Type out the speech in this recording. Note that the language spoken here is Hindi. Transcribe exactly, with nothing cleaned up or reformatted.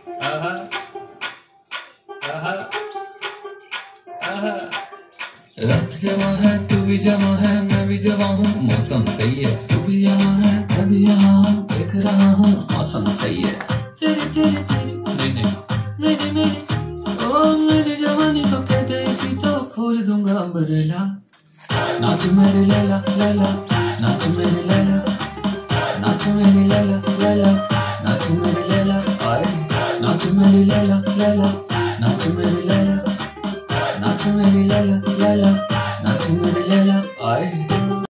आहा आहा आहा। रात जवां है तू भी जवां है मैं भी जवां हूँ, मौसम सही है। तू भी यहाँ है मैं भी यहाँ हूँ, देख रहा हूँ मौसम सही है। तेरी तेरी तेरी नहीं नहीं मेरी मेरी ओ मेरी जवानी को कह देगी तो खोल दूंगा अम्ब्रेला। नाच मेरी लैला लैला, नाच मेरी लैला, नाच मेरी लैला लैला, नाच मेरी लैला आए, नाच मेरी लैला लैला, नाच मेरी लैला।